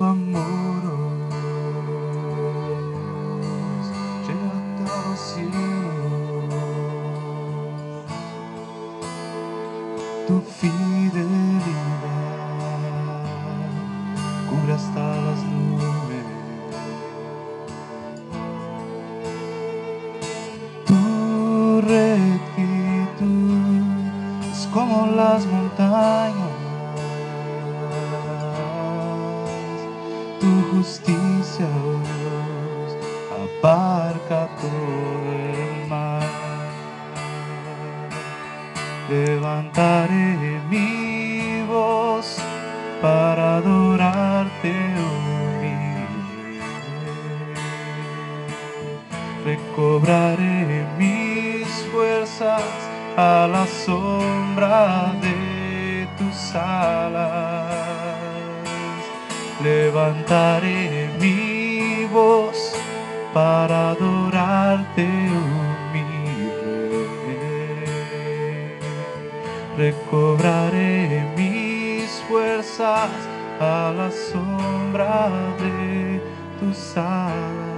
tu amor llega hasta los cielos, tu fidelidad cubre hasta las nubes, tu rectitud es como las montañas, tu justicia, Dios, abarca todo el mar. Levantaré mi voz para adorarte, oh mi Rey. Recobraré mis fuerzas a la sombra de tus alas. Levantaré mi voz para adorarte, oh mi Rey. Recobraré mis fuerzas a la sombra de tus alas.